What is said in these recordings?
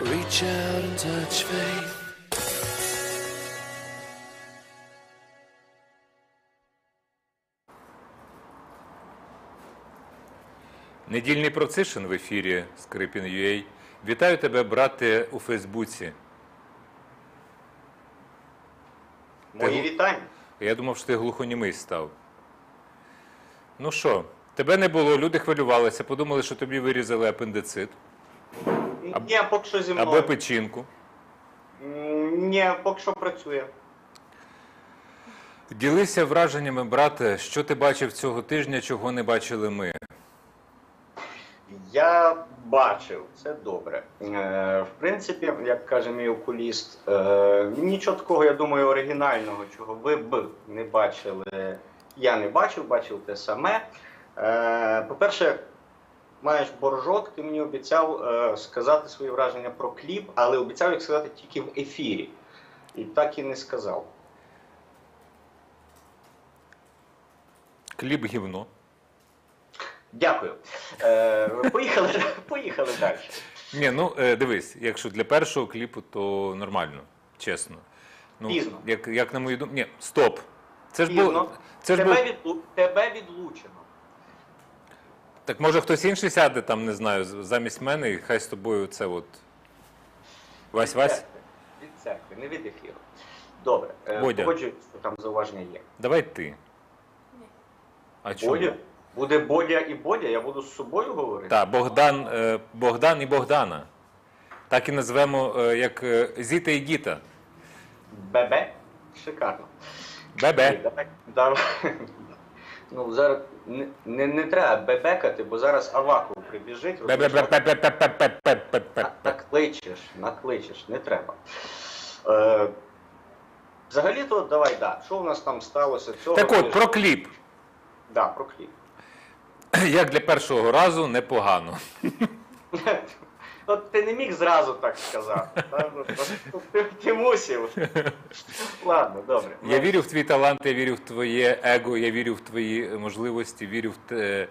Reach out and touch faith. Недільний Процишин в ефірі Скрипін.ua. Вітаю тебе, брате, у Фейсбуці. Мої вітання. Я думав, що ти глухонімий став. Ну що, тебе не було, люди хвилювалися, подумали, що тобі вирізали апендицит. Ні, поки що зі мною. Або печінку. Ні, поки що працює. Ділися враженнями, брате, що ти бачив цього тижня, чого не бачили ми. Я бачив, це добре. В принципі, як каже мій окуліст, нічого такого, я думаю, оригінального, чого ви б не бачили. Я не бачив, бачив те саме. По-перше, маєш боржок, ти мені обіцяв сказати свої враження про кліп, але обіцяв їх сказати тільки в ефірі. І так і не сказав. Кліп гівно. Дякую. Поїхали далі. Ні, ну дивись, якщо для першого кліпу, то нормально, чесно. Ну, Пізно. Як на мою думку. Ні, стоп. Це ж Пізно. було. Це ж було... Тебе відлучено. Так може хтось інший сяде там, не знаю, замість мене, і хай з тобою це от. Вась-Вась? Від церкви, не від ефіру. Добре. Погоджуюсь, що там зауваження є. Давай ти. А чому? Бодя? Буде Бодя і Бодя, я буду з собою говорити? Так, Богдан і Богдана. Так і назвемо, як Зіта і Гіта. Бебе? Шикарно. Бебе. Давай. Ну, зараз не треба бебекати, бо зараз Аваков прибіжить. Накличеш, не треба. Взагалі-то, давай, що у нас там сталося цього? Так от, про кліп. Так, про кліп. Як для першого разу, непогано. От ти не міг зразу так сказати. Ти мусив. Ладно, добре. Я вірю в твій талант, я вірю в твоє его, я вірю в твої можливості, вірю в те...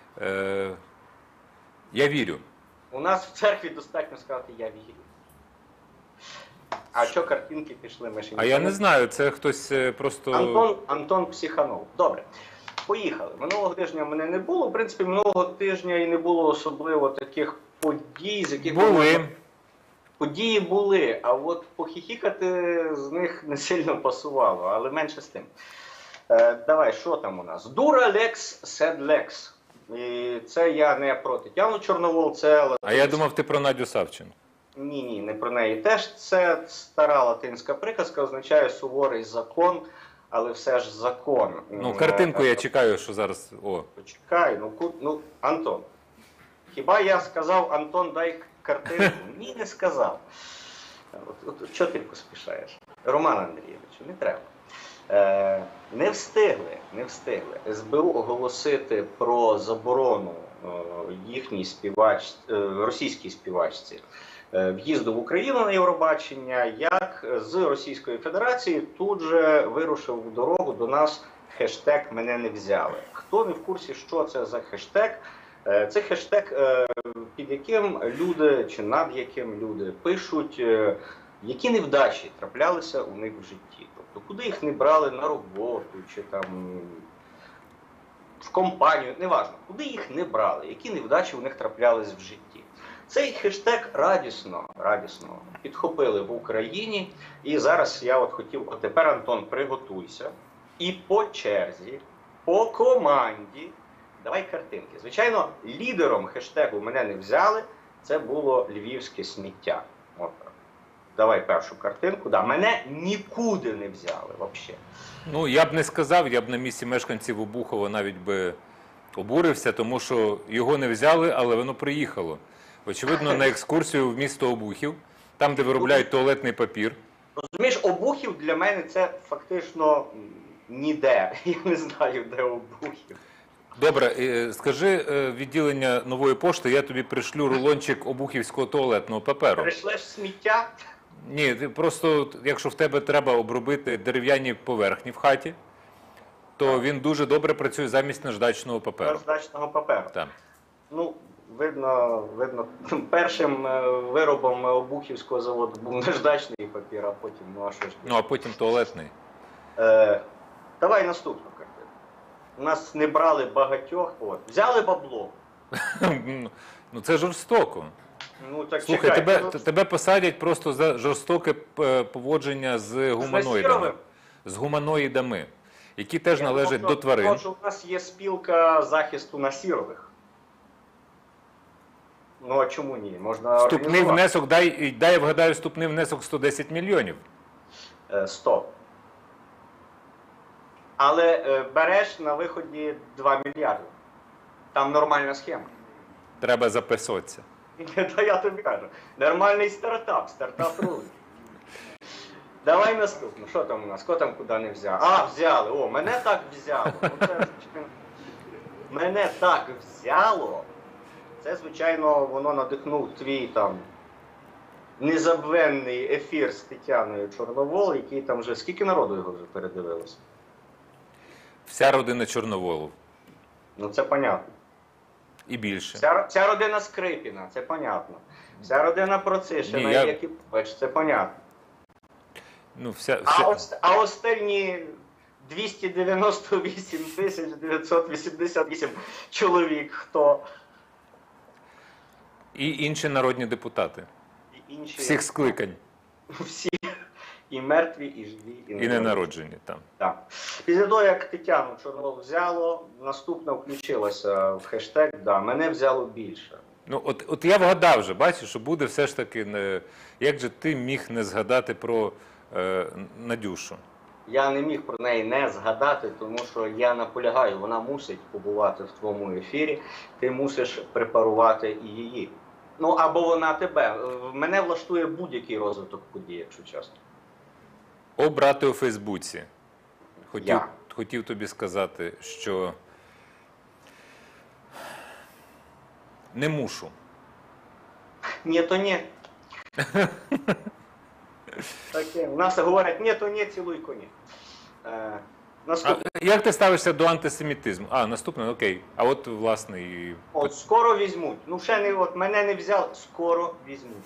Я вірю. У нас в церкві достатньо сказати «я вірю». А що картинки пішли? А я не знаю, це хтось просто... Антон психанув. Добре. Поїхали. Минулого тижня мене не було. В принципі, минулого тижня і не було особливо таких подій, з яких... Були. Події були, а от похихікати з них не сильно пасувало, але менше з тим. Давай, що там у нас? Дура Лекс сед Лекс. І це я не про Тетяну Чорновол, це... А я думав, ти про Надю Савченко. Ні, не про неї теж. Це стара латинська приказка, означає суворий закон, але все ж закон. Ну, картинку я чекаю, що зараз... О. Почекай, Антон. Хіба я сказав, Антон, дай картинку? Ні, не сказав. От чого ти поспішаєш? Роман Андрійович, не треба. Не встигли СБУ оголосити про заборону їхній російській співачці в'їзду в Україну на Євробачення, як з Російської Федерації тут же вирушив в дорогу до нас хештег «Мене не взяли». Хто не в курсі, що це за хештег? Це хештег, під яким люди, чи над яким люди пишуть, які невдачі траплялися у них в житті. Тобто, куди їх не брали на роботу, чи там в компанію, неважно, куди їх не брали, які невдачі у них траплялись в житті. Цей хештег радісно підхопили в Україні. І зараз я от хотів, тепер, Антон, приготуйся. І по черзі, по команді, давай картинки. Звичайно, лідером хештегу «Мене не взяли» це було львівське сміття. От. Давай першу картинку. Да, мене нікуди не взяли взагалі. Ну, я б не сказав, я б на місці мешканців Обухова навіть би обурився, тому що його не взяли, але воно приїхало. Очевидно, на екскурсію в місто Обухів, там, де виробляють туалетний папір. Розумієш, Обухів для мене це фактично ніде. Я не знаю, де Обухів. Добре, скажи відділення Нової пошти, я тобі пришлю рулончик обухівського туалетного паперу. Пришлеш сміття? Ні, ти просто, якщо в тебе треба обробити дерев'яні поверхні в хаті, то він дуже добре працює замість наждачного паперу. Наждачного паперу. Так. Ну, видно, першим виробом Обухівського заводу був наждачний папір, а потім, ну а що ж. Ну, а потім туалетний. Давай наступну картину. У нас не брали багатьох, взяли бабло. Ну, це жорстоко. Ну, так Слухай, чекай, тебе посадять просто за жорстоке поводження з гуманоїдами. З гуманоїдами, які теж належать до тварин. Тому що у нас є спілка захисту насірових. Ну, а чому ні? Можна Вступний внесок, дай я вгадаю, вступний внесок 110 мільйонів. 100. Але береш на виході 2 мільярди. Там нормальна схема. Треба записатися. Та я тобі кажу. Нормальний стартап рулить. Давай наступну. Що там у нас? Хто там куди не взяв? А, взяли. О, мене так взяло. Мене так взяло. Це, звичайно, воно надихнув твій там незабвенний ефір з Тетяною Чорновол, який там вже... Скільки народу його вже передивилося? Вся родина Чорноволов. Ну, це понятно. І більше. Вся родина Скрипіна, це понятно. Вся родина Процишина, Якипович, це понятно. Ну, А остальні 298 988 чоловік, хто? І інші народні депутати. Інші... Всіх скликань. Всі. І мертві, і живі, і ненароджені. Там. Так. Після того, як Тетяну Чорновол взяло, наступна включилася в хештег «Да, мене взяло більше». Ну, от я вгадав вже, бачиш, що буде все ж таки, як же ти міг не згадати про Надюшу? Я не міг про неї не згадати, тому що я наполягаю, вона мусить побувати в твоєму ефірі, ти мусиш препарувати і її. Ну, або вона тебе. Мене влаштує будь-який розвиток подій, якщо чесно. О, брате у Фейсбуці. Хотів тобі сказати, що не мушу. Ні, то ні. Таке. У нас говорять, ні, то ні, цілуй коні. Як ти ставишся до антисемітизму? Наступне, окей. А от, власне, і... От, скоро візьмуть. Ну, ще не, от, мене не взяли, скоро візьмуть.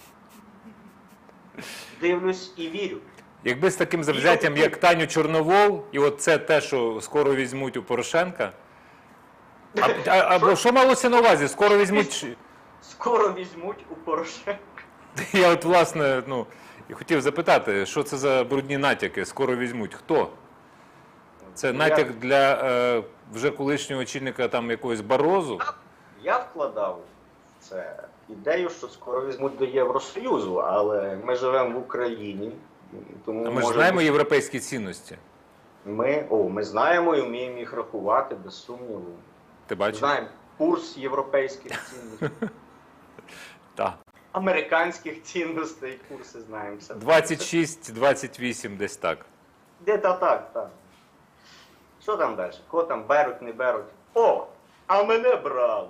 Дивлюсь і вірю. Якби з таким завзяттям, як Таню Чорновол, і от це те, що скоро візьмуть у Порошенка. Або що малося на увазі? Скоро візьмуть... Скоро візьмуть у Порошенка. Я от, власне, і хотів запитати, що це за брудні натяки? Скоро візьмуть. Хто? Це натяк для вже колишнього очільника там якогось Барозу? Я вкладав в це ідею, що скоро візьмуть до Євросоюзу, але ми живемо в Україні. Тому а ми ж знаємо європейські цінності. Ми знаємо і вміємо їх рахувати, без сумніву. Ти бачиш? Знаємо курс європейських цінностей. Так. Американських цінностей, курси знаємо. 26-28 десь так. Де-то так. Що там далі? Кого там беруть, не беруть? О, а мене брали.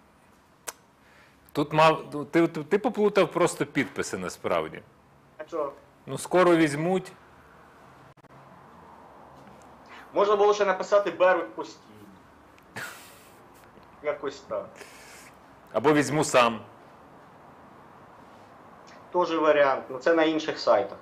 Тут ти поплутав просто підписи насправді. А чого? Ну, скоро візьмуть. Можна було ще написати беруть постійно. Якось так. Або візьму сам. Тоже варіант, але це на інших сайтах.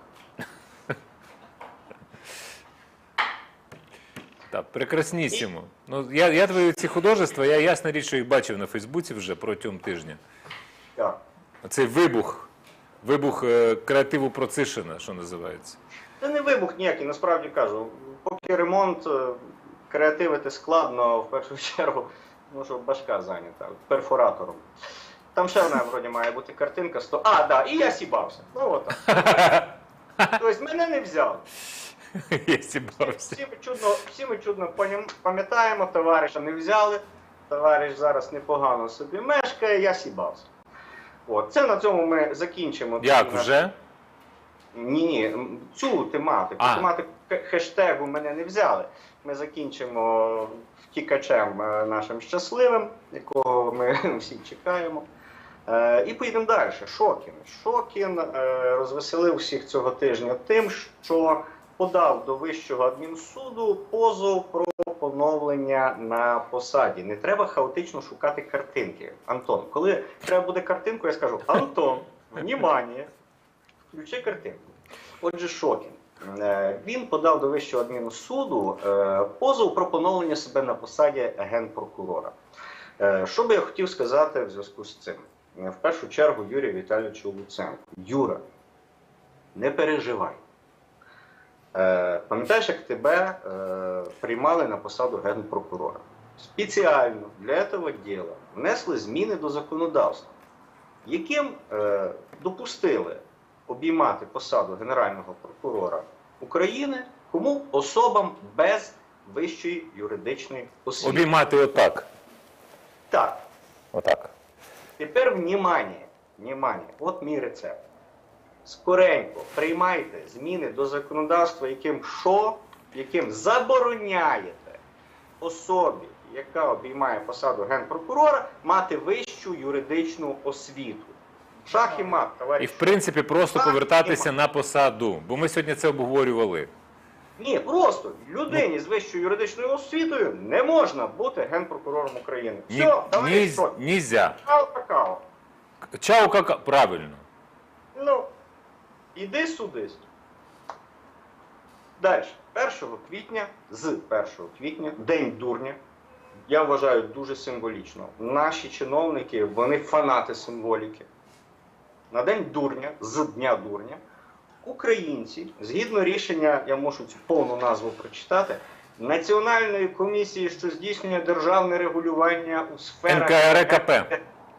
Так, прекраснісімо. Ну, я твої ці художества, я ясна річ, що їх бачив на Фейсбуці вже протягом тижня. Так. Оцей вибух креативу Процишина, що називається. Це не вибух ніякий, насправді кажу. Поки ремонт, креативити складно, в першу чергу, ну, що башка зайнята, перфоратором. Там ще одна, вроді, має бути картинка. І я сібався. Ну, отак. Тобто, мене не взяли. Я сібався. Всі ми чудно пам'ятаємо, товариша не взяли, товариш зараз непогано собі мешкає, я сібався. От, це на цьому ми закінчимо. Як, вже? Ні, цю тематику. Тематику хештегу мене не взяли. Ми закінчимо втікачем нашим щасливим, якого ми всі чекаємо. І поїдемо далі. Шокін. Шокін розвеселив всіх цього тижня тим, що подав до Вищого адмінсуду позов про поновлення на посаді. Не треба хаотично шукати картинки. Антон, коли треба буде картинку, я скажу: Антон, внимание, включи картинку. Отже, Шокін. Він подав до Вищого адмінсуду позов про поновлення себе на посаді генпрокурора. Що би я хотів сказати в зв'язку з цим? В першу чергу Юрію Віталійовичу Луценку. Юра, не переживай. Пам'ятаєш, як тебе приймали на посаду генпрокурора? Спеціально для цього діла внесли зміни до законодавства, яким допустили обіймати посаду Генерального прокурора України кому? Особам без вищої юридичної освіти. Обіймати отак. Так. Отак. Тепер внимание, от мій рецепт. Скоренько приймайте зміни до законодавства, яким забороняєте особі, яка обіймає посаду генпрокурора, мати вищу юридичну освіту. Шах і мат, товариш. І, в принципі, просто повертатися на посаду. Бо ми сьогодні це обговорювали. Ні, просто людині з вищою юридичною освітою не можна бути генпрокурором України. Все, товариш, Нельзя. Чао, какао. Чао, какао. Правильно. Ну, іди судись. Далі. 1 квітня, День дурня. Я вважаю дуже символічно. Наші чиновники, вони фанати символіки. На День дурня, з Дня дурня, українці, згідно рішення, я можу цю повну назву прочитати, Національної комісії, що здійснює державне регулювання у сферах... НКРЕКП.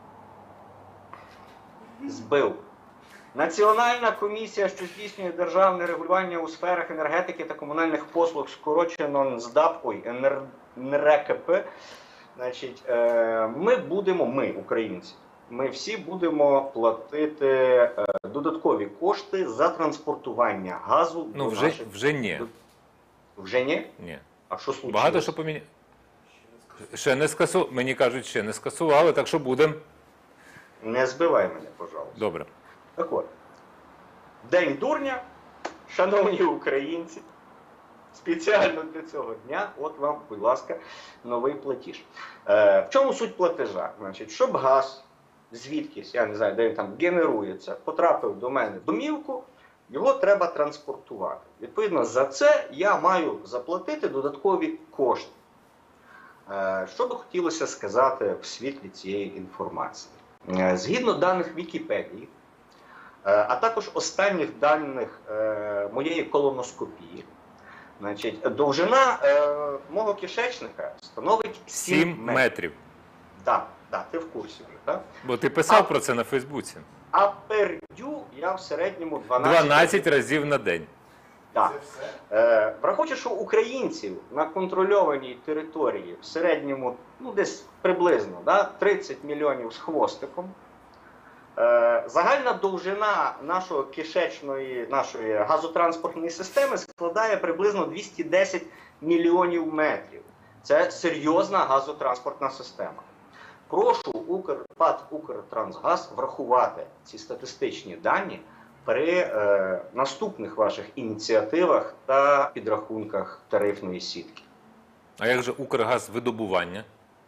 Збив. Національна комісія, що здійснює державне регулювання у сферах енергетики та комунальних послуг, скорочено НСДАП, НРЕКП. Значить, ми, українці, ми всі будемо платити додаткові кошти за транспортування газу Ну, до наших... вже ні. Вже ні? Ні. А що случилось? Багато що поміняли. Ще не скасували. Мені кажуть, ще не скасували, так що будемо. Не збивай мене, пожалуйста. Добре. Так от, День дурня, шановні українці, спеціально для цього дня, от вам, будь ласка, новий платіж. В чому суть платежа? Значить, щоб газ звідкись, я не знаю, де він там генерується, потрапив до мене в домівку, його треба транспортувати. Відповідно, за це я маю заплатити додаткові кошти. Що би хотілося сказати в світлі цієї інформації? Згідно даних Вікіпедії, а також останніх даних моєї колоноскопії, значить, довжина мого кишечника становить 7 метрів. Так, ти в курсі вже, так? Бо ти писав про це на Фейсбуці. А пердю я в середньому 12 разів на день. Так. Враховуючи, що українців на контрольованій території в середньому, ну десь приблизно, 30 мільйонів з хвостиком, загальна довжина нашої газотранспортної системи складає приблизно 210 мільйонів метрів. Це серйозна газотранспортна система. Прошу ПАТ «Укртрансгаз» врахувати ці статистичні дані при наступних ваших ініціативах та підрахунках тарифної сітки. А як же Укргазвидобування?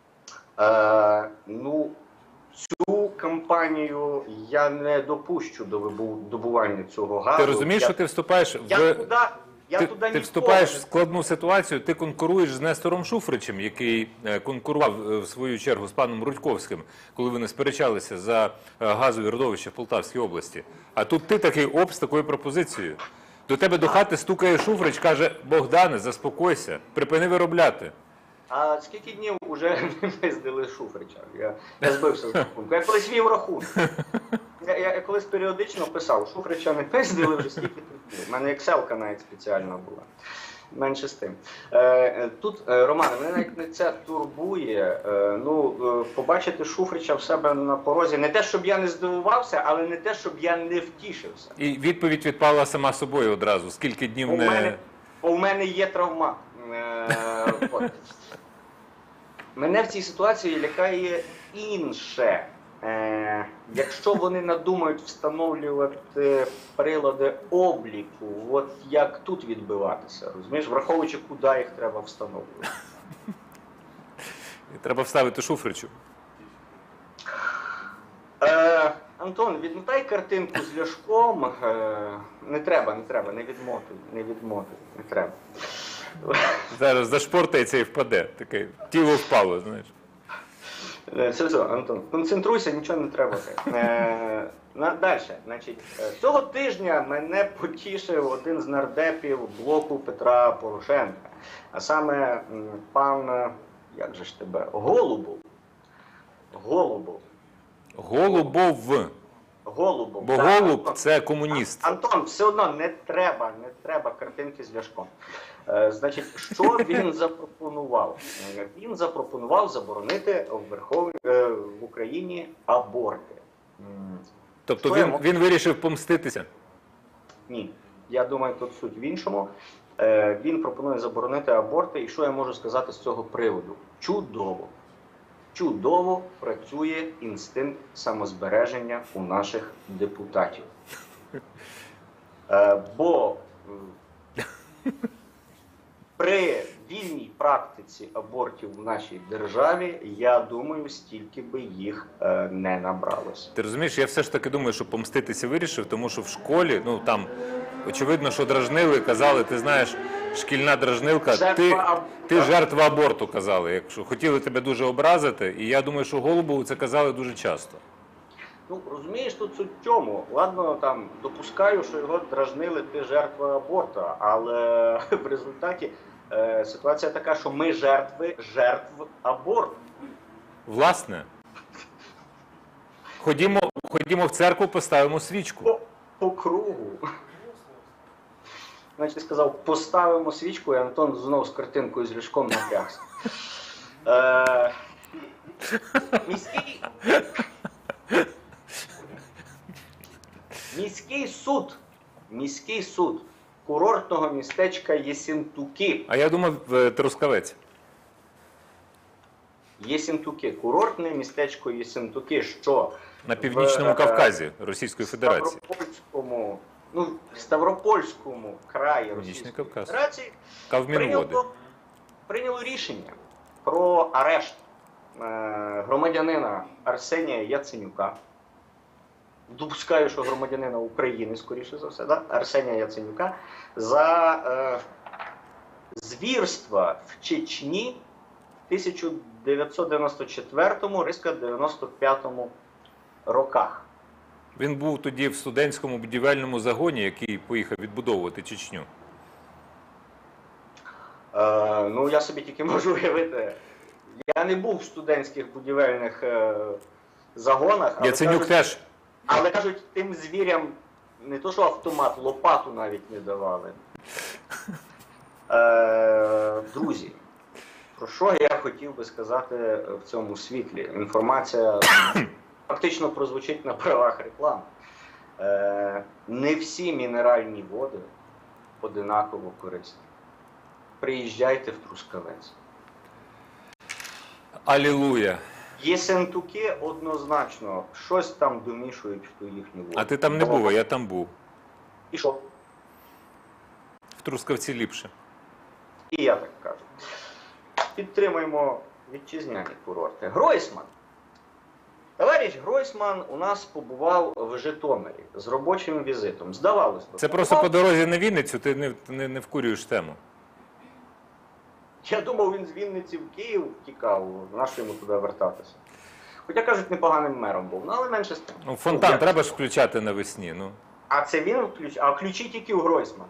Цю кампанію я не допущу до добування цього газу. Ти розумієш, що ти вступаєш ти вступаєш в складну ситуацію, ти конкуруєш з Нестором Шуфричем, який конкурував в свою чергу з паном Рудьковським, коли вони сперечалися за газові родовища в Полтавській області. А тут ти такий з такою пропозицією. До тебе до хати стукає Шуфрич, каже: Богдане, заспокойся, припини виробляти. А скільки днів вже не пиздили Шуфрича? Я збився з рахунку. Я колись вів рахунок. Я колись періодично писав: Шуфрича не пиздили вже скільки тут днів. У мене екселка навіть спеціальна була. Менше з тим. Тут, Романе, мене навіть не це турбує. Побачити Шуфрича в себе на порозі. Не те, щоб я не здивувався, але не те, щоб я не втішився. І відповідь відпала сама собою одразу. Скільки днів У мене є травма. Мене в цій ситуації лякає інше. Якщо вони надумають встановлювати прилади обліку, от як тут відбиватися, розумієш, враховуючи, куди їх треба встановлювати. Треба вставити шуфричу. Антон, відмотай картинку з Ляшком. Не треба, не відмотуй, не треба. Зараз зашпортається і впаде. Таке тіло впало, знаєш. Все, Антон, концентруйся, нічого не треба. Далі. Значить, цього тижня мене потішив один з нардепів блоку Петра Порошенка. А саме пан, як же ж тебе, Голубов. Голубов. Голубов. Бо так, Голуб Антон. це комуніст. Антон, все одно не треба картинки з Ляшком. Значить, що він запропонував? Він запропонував заборонити в Україні аборти. Тобто Що він вирішив помститися. Ні. Я думаю, тут суть в іншому. Він пропонує заборонити аборти. І що я можу сказати з цього приводу? Чудово. Чудово працює інстинкт самозбереження у наших депутатів. Бо при вільній практиці абортів в нашій державі, я думаю, стільки би їх не набралося. Ти розумієш, я все ж таки думаю, що помститися вирішив, тому що в школі, ну там, очевидно, що дражнили, казали, ти знаєш, шкільна дражнилка, ти жертва аборту, казали, якщо хотіли тебе дуже образити, і я думаю, що Голубову це казали дуже часто. Ну, розумієш, тут суть в чому. Ладно, там, допускаю, що його дражнили, ти жертва аборту, але в результаті ситуація така, що ми жертв аборту. Власне. Ходімо в церкву, поставимо свічку. По кругу. Значить, ти сказав, поставимо свічку, і Антон знову з картинкою з Ляшком напрягся. Міський суд курортного містечка Єсентуки. А я думав, Трускавець. Єсентуки. Курортне містечко Єсентуки, що На Північному Кавказі Російської Федерації. Ставропольському краї Російської Кавказ. Федерації Кавмінводи. прийняло рішення про арешт громадянина Арсенія Яценюка. Допускаю, що громадянина України, скоріше за все, да? Арсенія Яценюка, за звірства в Чечні в 1994-95 роках. Він був тоді в студентському будівельному загоні, який поїхав відбудовувати Чечню. Ну, я собі тільки можу уявити. Я не був в студентських будівельних загонах. Яценюк теж. Але кажуть, тим звірям не то, що автомат, лопату навіть не давали. Друзі, про що я хотів би сказати в цьому світлі? Інформація фактично прозвучить на правах реклами. Не всі мінеральні води одинаково корисні. Приїжджайте в Трускавець. Алілуя. Єсентуки однозначно щось там домішують в ту їхню воду. А ти там не був, а я там був. І що? В Трускавці ліпше. І я так кажу. Підтримуємо вітчизняні курорти. Гройсман. Товариш Гройсман у нас побував в Житомирі з робочим візитом. Здавалося. Це просто по дорозі на Вінницю, ти не вкурюєш тему. Я думав, він з Вінниці в Київ втікав, нащо йому туди вертатися. Хоча, кажуть, непоганим мером був, ну, але менше з тим. Ну, фонтан треба ж включати навесні, ну. А це він включив? А ключі тільки у Гройсмана.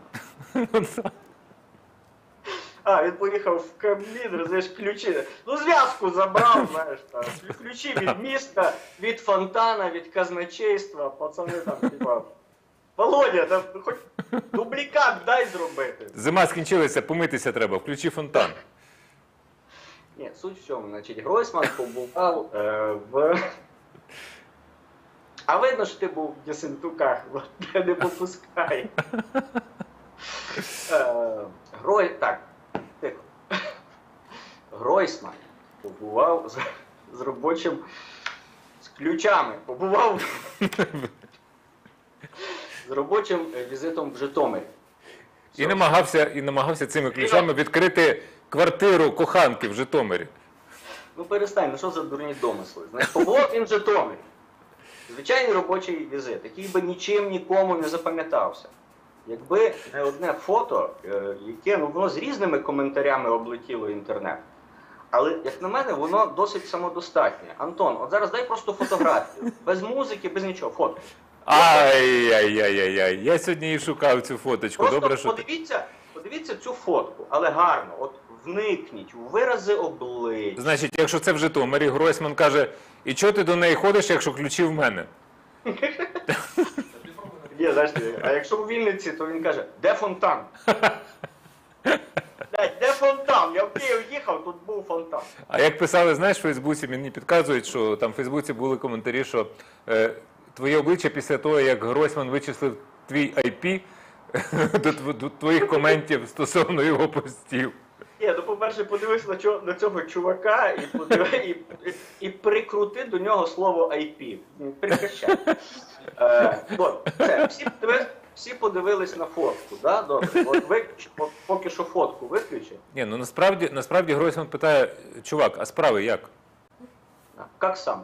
А, він поїхав в Кабмін, розумієш, ключі. Ну, зв'язку забрав, знаєш, там. Ключі від міста, від фонтана, від казначейства. Пацани там, типа, Володя, там хоч дублікат дай зробити. Зима скінчилася, помитися треба, включи фонтан. Ні, суть в чому, значить, Гройсман побував в... А видно, що ти був в Єсентуках, я не попускай. Так, тихо. Гройсман побував з робочим, ключами побував з робочим візитом в Житомирі. І намагався цими ключами відкрити квартиру коханки в Житомирі. Ну перестань, ну що за дурні домисли? Знаєш, побував він в Житомирі. Звичайний робочий візит, який би нічим нікому не запам'ятався. Якби не одне фото, яке воно з різними коментарями облетіло інтернет. Але, як на мене, воно досить самодостатнє. Антон, от зараз дай просто фотографію. Без музики, без нічого, фото. Ай-яй-яй-яй-яй, я сьогодні і шукав цю фоточку. Просто Добре, що подивіться цю фотку, але гарно. От вникніть у вирази облич. Значить, якщо це в Житомирі, Гройсман каже, і чого ти до неї ходиш, якщо ключі в мене? Є, знаєш, а якщо у Вінниці, то він каже, де фонтан? Де фонтан? Я в Київ їхав, тут був фонтан. А як писали, знаєш, в Фейсбуці, мені підказують, що там в Фейсбуці були коментарі, що твоє обличчя після того, як Гройсман вичислив твій IP, до твоїх коментів стосовно його постів. Ні, ну, по-перше, подивись на цього чувака і прикрути до нього слово IP. Прекращай. Всі подивились на фотку, да? Добре. От поки що фотку виключи. Ні, ну насправді Гройсман питає, чувак, а справи як? Як сам?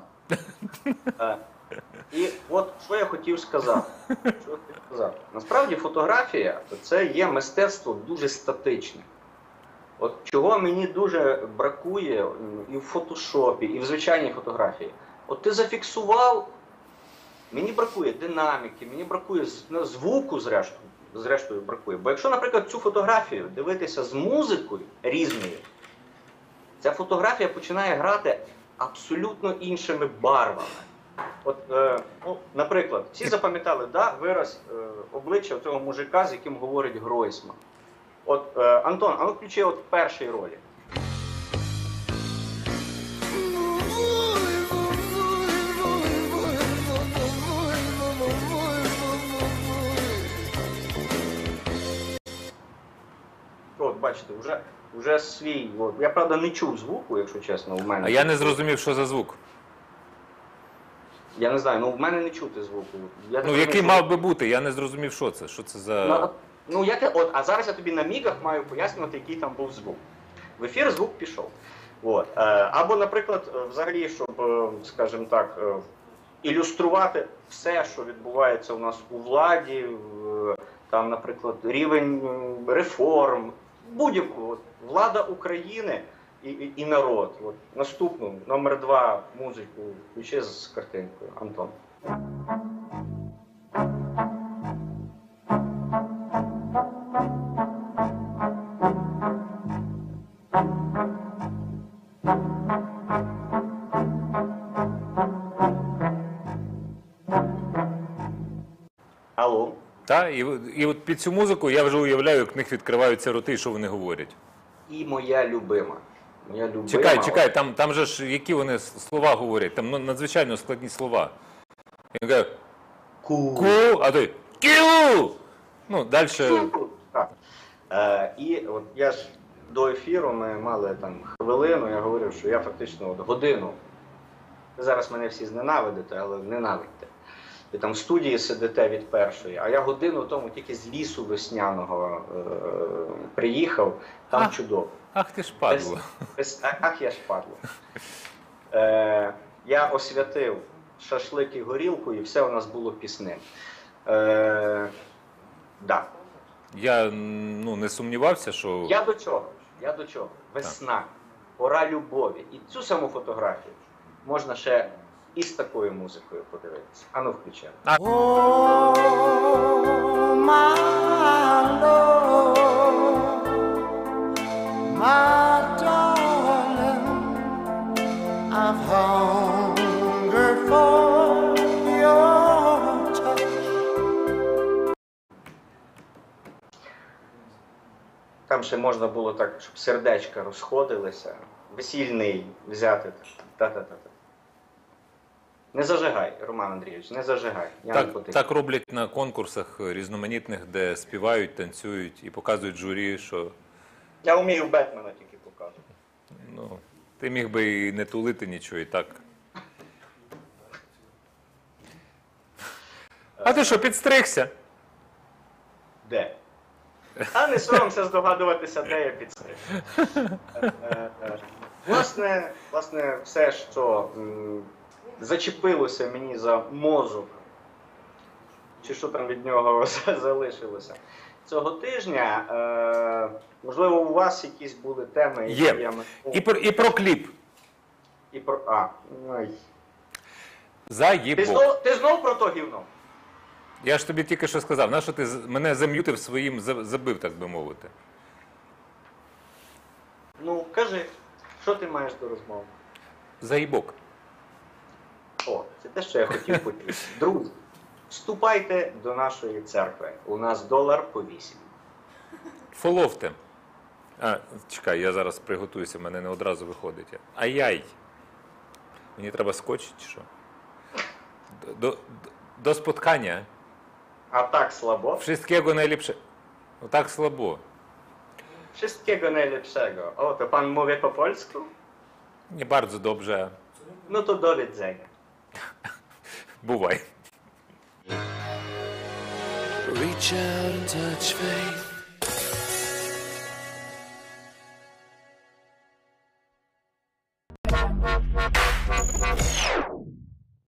І от що я хотів сказати. Насправді фотографія – це є мистецтво дуже статичне. От чого мені дуже бракує і в фотошопі, і в звичайній фотографії. От ти зафіксував, мені бракує динаміки, мені бракує звуку, зрештою бракує. Бо якщо, наприклад, цю фотографію дивитися з музикою різною, ця фотографія починає грати абсолютно іншими барвами. От, наприклад, всі запам'ятали вираз обличчя цього мужика, з яким говорить Гройсман. От, Антон, а ну включи от перший ролик. От, бачите, вже свій. От. Я, правда, не чув звуку, якщо чесно, у мене. А я не зрозумів, що за звук. Я не знаю, ну в мене не чути звуку. Який мав би бути, я не зрозумів, що це. Що це за... А зараз я тобі на мігах маю пояснювати, який там був звук. В ефір звук пішов. От. Або, наприклад, взагалі, щоб, скажімо так, ілюструвати все, що відбувається у нас у владі, там, наприклад, рівень реформ, будь-яку. Влада України і народ. От. Наступну, номер 2, музику, включи з картинкою, Антон. Алло. Так, і от під цю музику я вже уявляю, як в них відкриваються роти, і що вони говорять. І моя любима. Чекай, там же ж які вони слова говорять, там надзвичайно складні слова. Він каже, ку, а ти кю! Ну, далі... Так. І от я ж до ефіру, ми мали там хвилину, я говорив, що я фактично от годину, ви зараз мене всі зненавидите, але ненавидьте. Ви там в студії сидите від першої, а я годину тому тільки з лісу весняного приїхав, там чудово. Ах ти ж падло. Ах я ж падло. Я освятив шашлик і горілку, і все у нас було пісним. Да. Я не сумнівався, що... Я до чого? Весна, пора любові. І цю саму фотографію можна ще і з такою музикою подивитися. А ну, включаємо. Oh, my Lord, my darling, I've hungered for your touch. Там ще можна було так, щоб сердечка розходилися, весільний взяти. Та-та-та-та. Не зажигай, Роман Андрійович, не зажигай. Так роблять на конкурсах різноманітних, де співають, танцюють і показують журі, що... Я вмію Бетмена тільки показувати. Ти міг би і не тулити нічого, і так. А ти що, підстригся? Де? А не соромся здогадуватися, де я підстриг. Власне, все, що зачепилося мені за мозок, чи що там від нього залишилося цього тижня, можливо, у вас якісь були теми, які Є. я... І про кліп. І про... ой. Заїбок. Ти знов про то гівно? Я ж тобі тільки що сказав, нащо ти мене зам'ютив своїм, забив, так би мовити. Ну, кажи, що ти маєш до розмови? Заїбок. О, це те, що я хотів почути. Друзі, вступайте до нашої церкви. У нас $1 по 8. Фоловте. Чекай, я зараз приготуюся, в мене не одразу виходить. Ай-яй. Мені треба скотч чи що? До споткання. А так слабо? Wszystkiego najlepsze. No tak słabo. Wszystkiego najlepszego. O, to pan mówi po polsku? Nie bardzo dobrze. No to do widzenia. Bywaj. Reach out and touch faith.